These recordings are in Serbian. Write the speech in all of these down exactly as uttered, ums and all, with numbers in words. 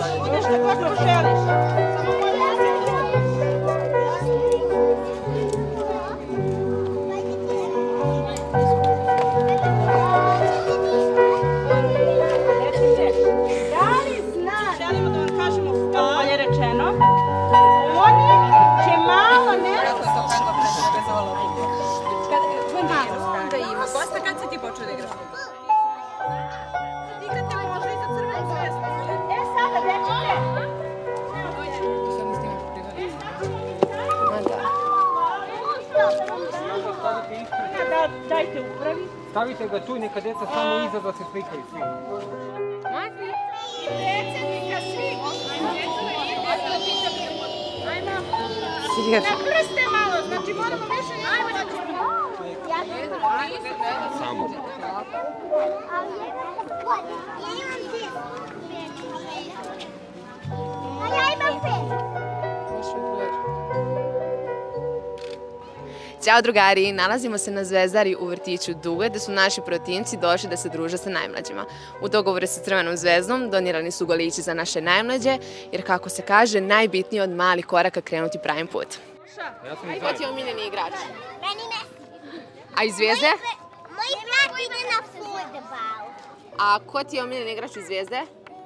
Ideš tako što želiš. Želimo da vam kažemo bolje rečeno. Oni će malo nešto... Da ima. Gosta, kad si ti počeo da igraš? Igrate može i za Crvenu zvezdu. E sada, dečite! Dajte upravi. Stavite ga tu i neka deca samo iza da se slikaju svi. Mati? Predsjednika svih. Na prste malo, znači moramo više njegove. Samo. Ja imam pet. Ćao drugari, nalazimo se na Zvezdari u vrtiću Duge, gde su naši protivnici došli da se druže sa najmlađima. U dogovoru sa Crvenom zvezdom donirani su golići za naše najmlađe, jer kako se kaže, najbitnije od malih koraka krenuti pravim put. Ko ti je omiljeni igrač? Meni ne. A iz Zvijezde? Moj brat ide na fudbal. A ko ti je omiljeni igrač iz Zvijezde?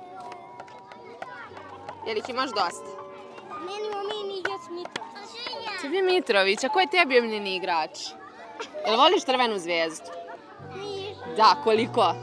Jel ih imaš dosta? Meni omiljeni igrač Mitrović. Tebi Mitrović, a ko je tebi omiljeni igrač? Jel voliš Crvenu zvezdu? Da, koliko?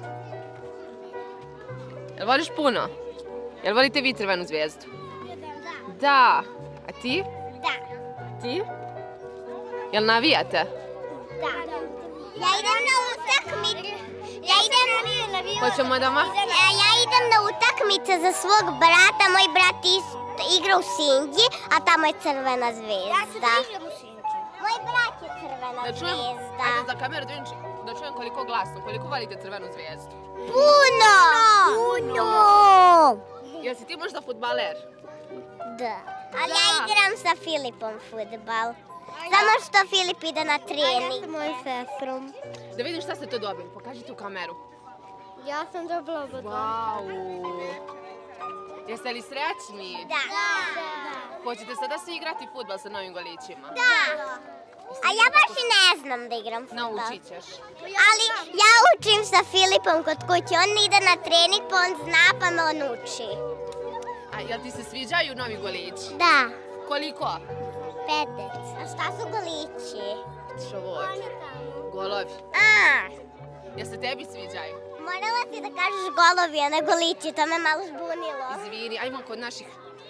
Jel voliš puno? Jel volite vi Crvenu zvezdu? Da. A ti? Da. Ti? Jel navijate? Da. Ja idem na utakmice. Ja idem... Hoćemo da ma... Ja idem na utakmice za svog brata. Moj brat igra u Sinđi, a tamo je Crvena zvezda. Ja ću da igram u Sinđi. Moj brat je Crvena zvezda. Ajde za kameru da vidim, da čujem koliko glasno. Koliko volite Crvenu zvezdu? Puno! Puno! Jel si ti možda fudbaler? Da. Ali ja igram sa Filipom fudbal. Samo što Filip ide na trening. Ja sam mojom sestrom. Da vidim šta ste to dobili. Pokažite u kameru. Ja sam dobila oba dva. Vau! Jeste li srećni? Da. Hoćete sada svi igrati fudbal sa novim golićima? Da. A ja baš i ne znam da igram fudbal. Naučit ćeš. Ali ja učim sa Filipom kod kuće. On ide na trening pa on zna pa me on uči. A jel ti se sviđaju novi golići? Da. Koliko? Petec. A šta su golići? Šovod. Golovi. A. Jel se tebi sviđaju? Morala ti da kažeš golovi, a ne golići, to me malo zbunilo. Izvini, ajmo kod naših...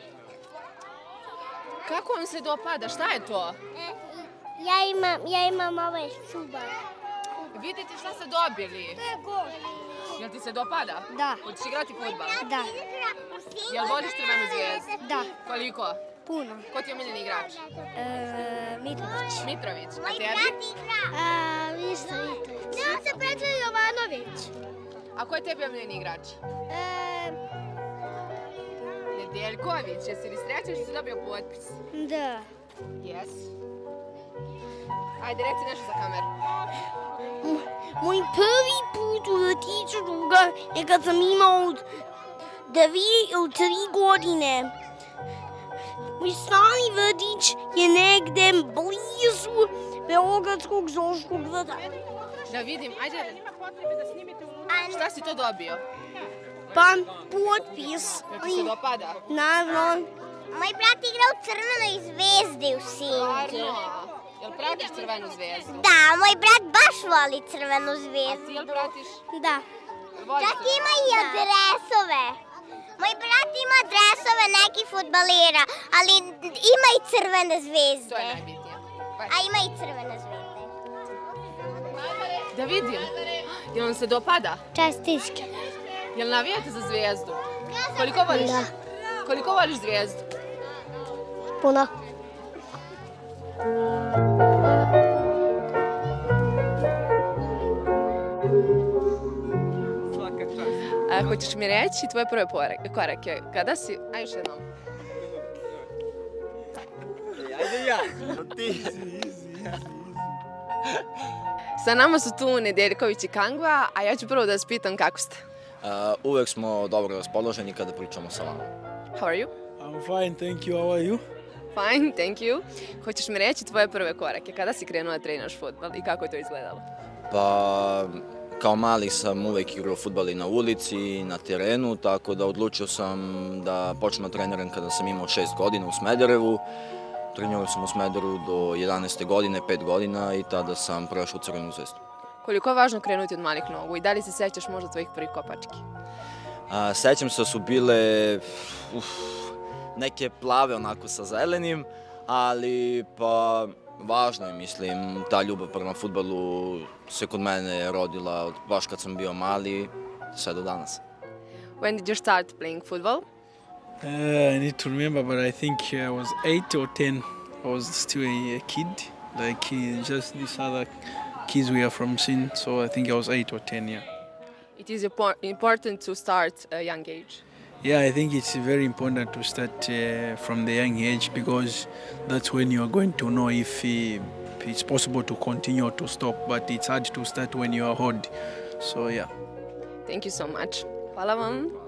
Kako vam se dopada? Šta je to? Ja imam, ja imam ovaj čubar. Vidite šta ste dobili? To je gol. Jel ti se dopada? Da. Hoćeš igrati fudbal? Da. Jel voliš Crvenu zvezdu? Da. Koliko? Puno. Ko ti je omiljeni igrač? Mitrović. Mitrović. A Moj tebi? brat igra. Višta Mitrović. Ja se pređe Jovanović. A ko je tebi omiljeni igrač? Nedeljković. Jesi li srećan što si dobio potpis? Da. Jes. Ajde, reci nešto za kameru. Moj prvi put u vrtiću Duga je kad sam imao dvije ili tri godine. Moj stari vrtić je negde blizu Beogradskog zoološkog vrta. Da vidim, ajde. Šta si to dobio? Pa, potpis. Jel ti se dopada? Naravno. Moj brat igra u Crvenoj zvezdi u Sinđi. Stvarno? Jel pratiš Crvenu zvezdu? Da, moj brat baš voli Crvenu A zvezdu. ti jel pratiš? Da. Čak ima i adresove. Moj brat ima dresove nekih fudbalera, ali ima i Crvene zvezde. To je najbitnije. A ima i Crvene zvezde. Da vidim. Jel vam se dopada? Čestičke. Jel navijate za Zvijezdu? Koliko voliš? Koliko voliš Zvijezdu? Puno. Svaka čast. A, hoćeš mi reći tvoje prve korake? Kada si... Aj još jednom. Ajde ja. Ti. Sa nama su tu Nedeljković i Kangva, a ja ću prvo da vas pitam kako ste. Uh, uvek smo dobro raspoloženi kada pričamo sa vama. How are you? I'm fine, thank you. How are you? Fine, thank you. Hoćeš mi reći tvoje prve korake? Kada si krenuo da treniraš fudbal i kako je to izgledalo? Pa, kao mali sam uvek igrao fudbal i na ulici i na terenu, tako da odlučio sam da počnem da treniram kada sam imao šest godina u Smederevu. Trenirao sam u Smederevu do jedanaeste godine, pet godina i tada sam prešao u Crvenu zvezdu. Koliko je važno krenuti od malih nogu i da li se sećaš možda tvojih prvih kopački? A, sećam se da su bile uf, neke plave onako sa zelenim, ali pa važno je, mislim, ta ljubav prema fudbalu se kod mene rodila od, baš kad sam bio mali, sve do danas. When did you start playing football? Uh, I need to remember, but I think I was eight or ten. I was still a, a kid, like uh, just these other kids we are from Sin, so I think I was eight or ten, yeah. It is important to start at a young age. Yeah, I think it's very important to start uh, from the young age because that's when you are going to know if, uh, if it's possible to continue or to stop, but it's hard to start when you are old, so yeah. Thank you so much. Hvala vam.